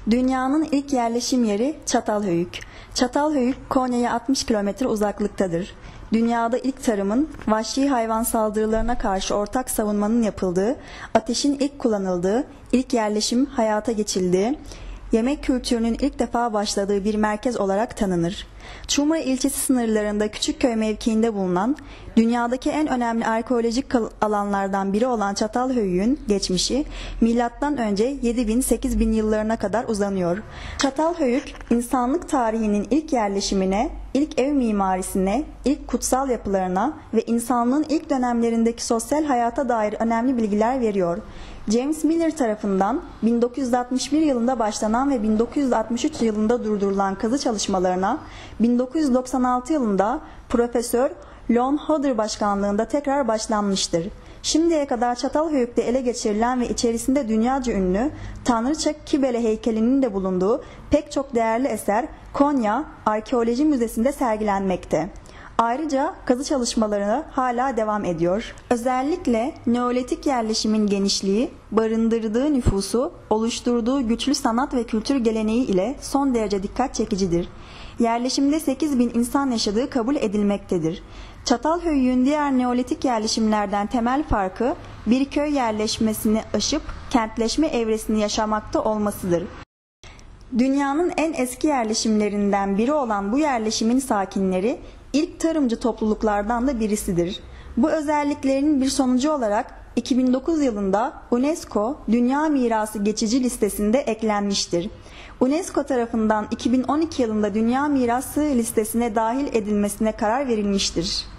Dünyanın ilk yerleşim yeri Çatalhöyük. Çatalhöyük, Konya'ya 60 kilometre uzaklıktadır. Dünyada ilk tarımın, vahşi hayvan saldırılarına karşı ortak savunmanın yapıldığı, ateşin ilk kullanıldığı, ilk yerleşim hayata geçildiği, yemek kültürünün ilk defa başladığı bir merkez olarak tanınır. Çumra ilçesi sınırlarında Küçükköy mevkiinde bulunan, dünyadaki en önemli arkeolojik alanlardan biri olan Çatalhöyük'ün geçmişi, M.Ö. 7000-8000 yıllarına kadar uzanıyor. Çatalhöyük, insanlık tarihinin ilk yerleşimine, ilk ev mimarisine, ilk kutsal yapılarına ve insanlığın ilk dönemlerindeki sosyal hayata dair önemli bilgiler veriyor. James Miller tarafından 1961 yılında başlanan ve 1963 yılında durdurulan kazı çalışmalarına 1996 yılında Profesör Lon Hodder başkanlığında tekrar başlanmıştır. Şimdiye kadar Çatalhöyük'te ele geçirilen ve içerisinde dünyaca ünlü Tanrıça Kibele heykelinin de bulunduğu pek çok değerli eser Konya Arkeoloji Müzesi'nde sergilenmekte. Ayrıca kazı çalışmaları hala devam ediyor. Özellikle Neolitik yerleşimin genişliği, barındırdığı nüfusu, oluşturduğu güçlü sanat ve kültür geleneği ile son derece dikkat çekicidir. Yerleşimde 8000 insan yaşadığı kabul edilmektedir. Çatalhöyük'ün diğer Neolitik yerleşimlerden temel farkı bir köy yerleşmesini aşıp kentleşme evresini yaşamakta olmasıdır. Dünyanın en eski yerleşimlerinden biri olan bu yerleşimin sakinleri ilk tarımcı topluluklardan da birisidir. Bu özelliklerinin bir sonucu olarak 2009 yılında UNESCO Dünya Mirası geçici listesinde eklenmiştir. UNESCO tarafından 2012 yılında Dünya Mirası listesine dahil edilmesine karar verilmiştir.